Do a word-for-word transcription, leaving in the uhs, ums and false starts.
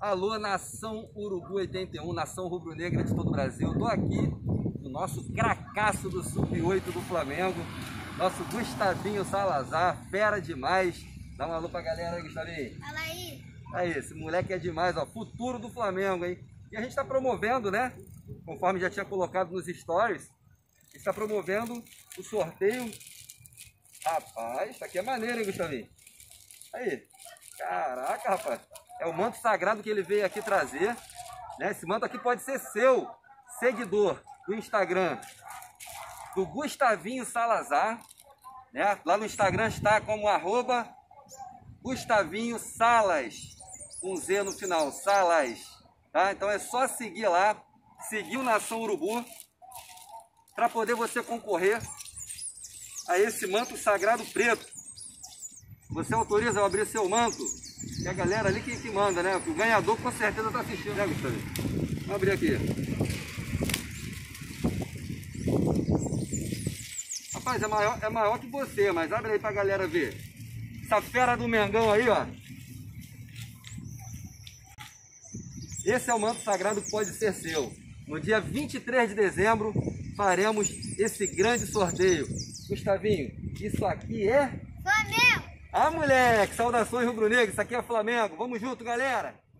Alô, Nação Urubu oitenta e um, Nação Rubro-Negra de todo o Brasil. Estou aqui no nosso cracaço do sub oito do Flamengo, nosso Gustavinho Salazar, fera demais. Dá um alô pra galera aí, Gustavinho. Fala aí. Aí, esse moleque é demais, ó, futuro do Flamengo, hein? E a gente está promovendo, né? Conforme já tinha colocado nos stories, está promovendo o sorteio. Rapaz, isso aqui é maneiro, hein, Gustavinho? Aí, caraca, rapaz. É o manto sagrado que ele veio aqui trazer, né? Esse manto aqui pode ser seu, seguidor do Instagram do Gustavinho Salazar, né? Lá no Instagram está como arroba Gustavinho Salas, com Z no final, Salas, tá? Então é só seguir lá, seguir o Nação Urubu, para poder você concorrer a esse manto sagrado preto. Você autoriza eu abrir seu manto? E a galera ali que, que manda, né? O ganhador com certeza está assistindo, né, Gustavo? Vamos abrir aqui. Rapaz, é maior, é maior que você, mas abre aí pra galera ver. Essa fera do Mengão aí, ó. Esse é o manto sagrado que pode ser seu. No dia vinte e três de dezembro, faremos esse grande sorteio. Gustavinho, isso aqui é... Flamengo! Ah, moleque! Saudações rubro-negro, isso aqui é Flamengo. Vamos junto, galera!